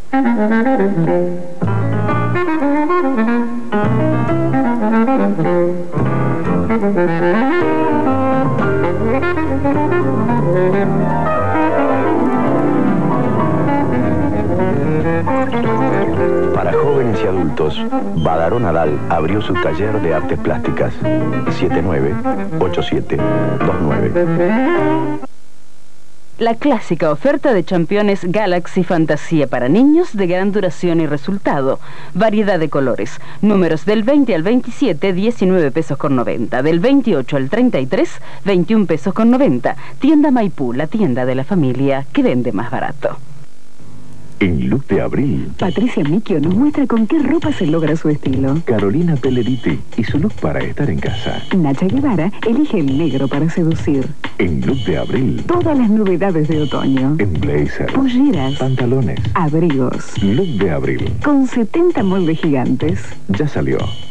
Para jóvenes y adultos, Badaró Nadal abrió su taller de artes plásticas. 798729. La clásica oferta de Championes Galaxy Fantasía para niños de gran duración y resultado. Variedad de colores. Números del 20 al 27, 19 pesos con 90. Del 28 al 33, 21 pesos con 90. Tienda Maipú, la tienda de la familia que vende más barato. En Look de Abril, Patricia Micchio nos muestra con qué ropa se logra su estilo. Carolina Pelleriti y su look para estar en casa. Nacha Guevara elige el negro para seducir. En Look de Abril, Todas las novedades de otoño. en blazer, Polleras, pantalones. abrigos. Look de Abril, Con 70 moldes gigantes. ya salió.